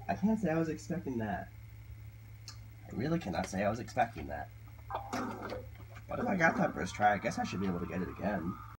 I can't say I was expecting that. I really cannot say I was expecting that. But if I got that first try, I guess I should be able to get it again.